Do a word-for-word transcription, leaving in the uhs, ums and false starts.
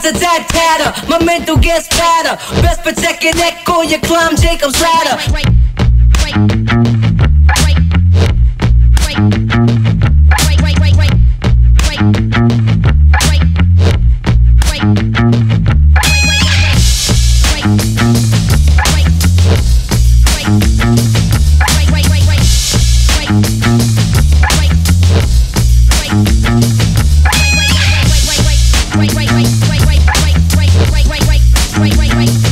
rat-a-tat-tatter, my mental gets fatter. Best protect your neck or you climb Jacob's ladder. Wait, wait, wait.